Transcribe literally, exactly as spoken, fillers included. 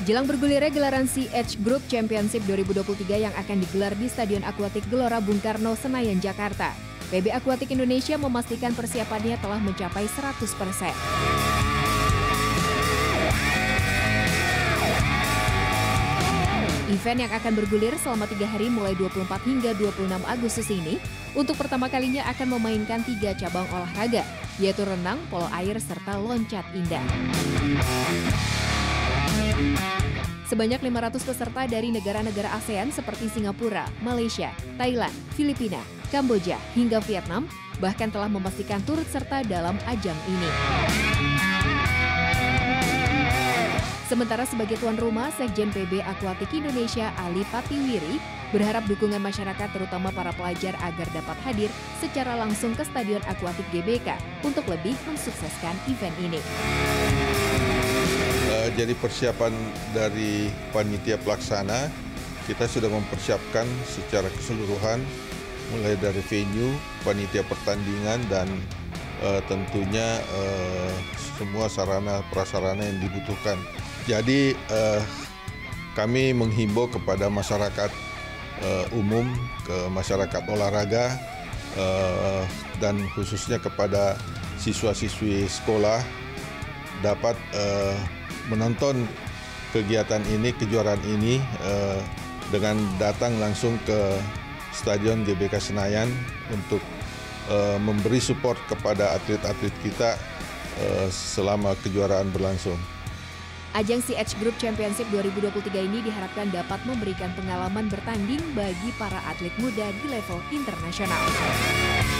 Jelang bergulirnya gelaran C H Group Championship dua ribu dua puluh tiga yang akan digelar di Stadion Akuatik Gelora Bung Karno, Senayan, Jakarta. P B Akuatik Indonesia memastikan persiapannya telah mencapai seratus persen. Event yang akan bergulir selama tiga hari mulai dua puluh empat hingga dua puluh enam Agustus ini untuk pertama kalinya akan memainkan tiga cabang olahraga, yaitu renang, polo air, serta loncat indah. Sebanyak lima ratus peserta dari negara-negara ASEAN seperti Singapura, Malaysia, Thailand, Filipina, Kamboja, hingga Vietnam bahkan telah memastikan turut serta dalam ajang ini. Sementara sebagai tuan rumah, Sekjen P B Akuatik Indonesia Ali Patiwiri berharap dukungan masyarakat terutama para pelajar agar dapat hadir secara langsung ke Stadion Akuatik G B K untuk lebih mensukseskan event ini. Uh, jadi persiapan dari panitia pelaksana, kita sudah mempersiapkan secara keseluruhan mulai dari venue, panitia pertandingan, dan uh, tentunya uh, semua sarana prasarana yang dibutuhkan. Jadi uh, kami menghimbau kepada masyarakat uh, umum, ke masyarakat olahraga, uh, dan khususnya kepada siswa-siswi sekolah dapat uh, menonton kegiatan ini, kejuaraan ini uh, dengan datang langsung ke Stadion G B K Senayan untuk uh, memberi support kepada atlet-atlet kita uh, selama kejuaraan berlangsung. Ajang C H Group Championship dua ribu dua puluh tiga ini diharapkan dapat memberikan pengalaman bertanding bagi para atlet muda di level internasional.